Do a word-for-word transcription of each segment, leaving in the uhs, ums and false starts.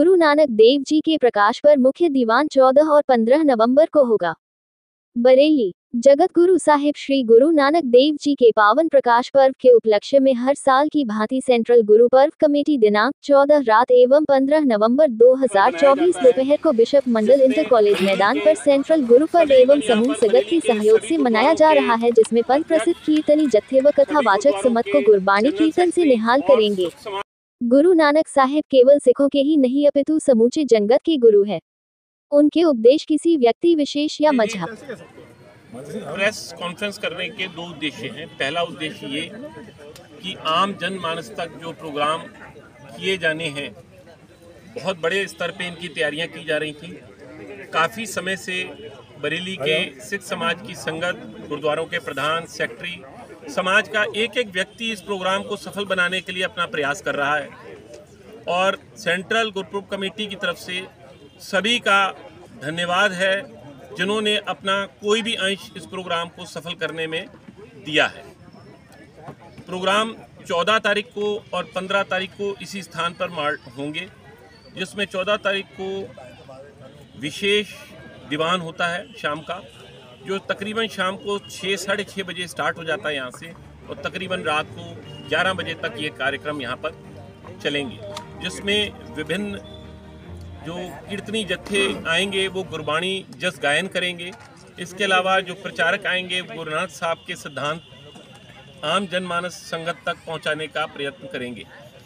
गुरु नानक देव जी के प्रकाश पर मुख्य दीवान चौदह और पंद्रह नवंबर को होगा। बरेली, जगत गुरु साहिब श्री गुरु नानक देव जी के पावन प्रकाश पर्व के उपलक्ष्य में हर साल की भांति सेंट्रल गुरु पर्व कमेटी दिनांक चौदह रात एवं पंद्रह नवंबर दो हज़ार चौबीस दोपहर को बिशप मंडल इंटर कॉलेज मैदान पर सेंट्रल गुरु पर्व एवं समूह सगत के सहयोग से मनाया जा रहा है, जिसमें पंथ प्रसिद्ध कीर्तनी जत्थे व कथावाचक सुमत को गुरबाणी कीर्तन से निहाल करेंगे। गुरु नानक साहिब केवल सिखों के ही नहीं अपितु समूचे जगत के गुरु है। उनके उपदेश किसी व्यक्ति विशेष या मजहब। प्रेस कॉन्फ्रेंस करने के दो उद्देश्य हैं। पहला उद्देश्य ये कि आम जनमानस तक जो प्रोग्राम किए जाने हैं, बहुत बड़े स्तर पे इनकी तैयारियां की जा रही थी। काफ़ी समय से बरेली के सिख समाज की संगत, गुरुद्वारों के प्रधान, सेक्रेटरी, समाज का एक एक व्यक्ति इस प्रोग्राम को सफल बनाने के लिए अपना प्रयास कर रहा है और सेंट्रल गुरुपर्व कमेटी की तरफ से सभी का धन्यवाद है जिन्होंने अपना कोई भी अंश इस प्रोग्राम को सफल करने में दिया है। प्रोग्राम चौदह तारीख को और पंद्रह तारीख को इसी स्थान पर होंगे, जिसमें चौदह तारीख को विशेष दीवान होता है शाम का, जो तकरीबन शाम को छः साढ़े छः बजे स्टार्ट हो जाता है यहाँ से और तकरीबन रात को ग्यारह बजे तक ये कार्यक्रम यहाँ पर चलेंगे, जिसमें विभिन्न जो कीर्तनी जत्थे आएंगे वो गुरबाणी जस गायन करेंगे। इसके अलावा जो प्रचारक आएंगे गुरु नानक साहब के सिद्धांत आम जनमानस संगत तक पहुंचाने का प्रयत्न करेंगे।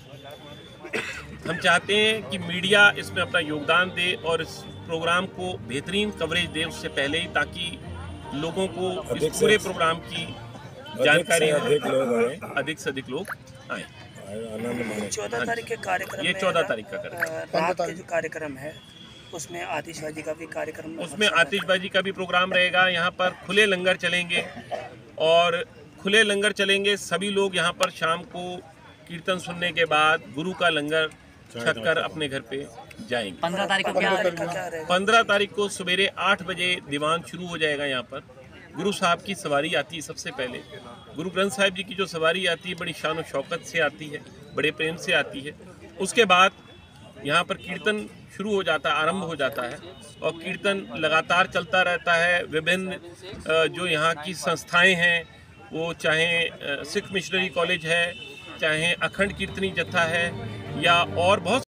हम चाहते हैं कि मीडिया इसमें अपना योगदान दे और इस प्रोग्राम को बेहतरीन कवरेज दे उससे पहले ही, ताकि लोगों को इस पूरे प्रोग्राम की जानकारी हो, अधिक से अधिक लोग आए। चौदह तारीख के कार्यक्रम ये चौदह तारीख का कार्यक्रम रात के जो कार्यक्रम है उसमें आतिशबाजी का भी कार्यक्रम उसमें आतिशबाजी का भी प्रोग्राम रहेगा। यहाँ पर खुले लंगर चलेंगे और खुले लंगर चलेंगे सभी लोग यहाँ पर शाम को कीर्तन सुनने के बाद गुरु का लंगर छक कर अपने घर पे जाएंगे। पंद्रह तारीख को क्या पंद्रह तारीख को सवेरे आठ बजे दीवान शुरू हो जाएगा। यहाँ पर गुरु साहब की सवारी आती है। सबसे पहले गुरु ग्रंथ साहिब जी की जो सवारी आती है बड़ी शान और शौकत से आती है, बड़े प्रेम से आती है। उसके बाद यहाँ पर कीर्तन शुरू हो जाता है, आरंभ हो जाता है और कीर्तन लगातार चलता रहता है। विभिन्न जो यहाँ की संस्थाएं हैं, वो चाहे सिख मिशनरी कॉलेज है, चाहे अखंड कीर्तनी जत्था है या और बहुत